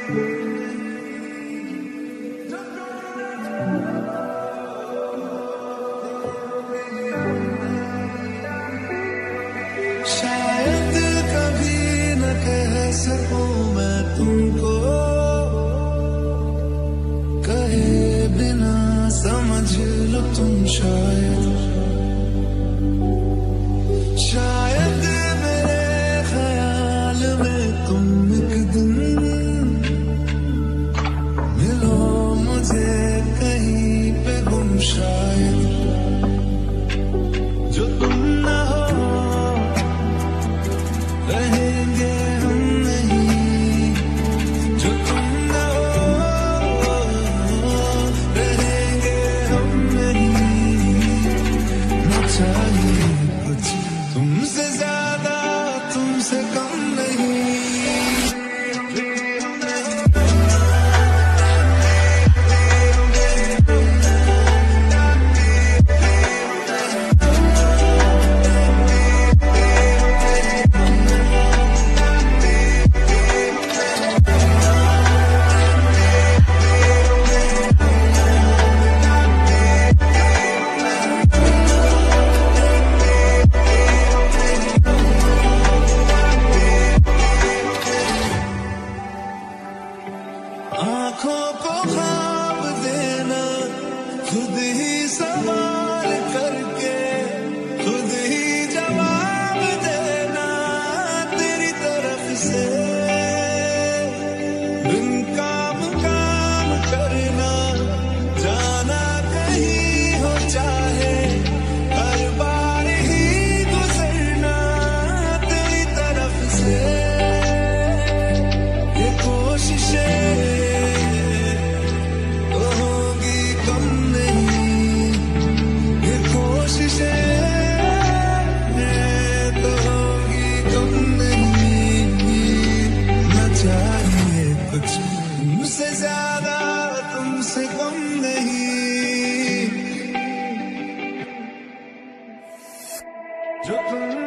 शायद कभी न कह सकूं मैं तुमको, कहे बिना समझ लो तुम शायद मेरे ख्याल में तुम एक दिन मिलो मुझे कहीं पे गुम, शायद जो तुम ना हो रहेंगे हम नहीं, जो तुम ना हो रहेंगे हम नहीं। न चाहिए कुछ तुमसे ज्यादा, तुमसे कम नहीं। आँखों को ख्वाब देना, खुद ही सवाल करके खुद ही जवाब देना तेरी तरफ से। बिन काम करना, जाना कहीं हो चाहे, हर बार ही गुजरना तेरी तरफ से। ये कोशिशें तुमसे ज्यादा, तुमसे कम नहीं, जो तुम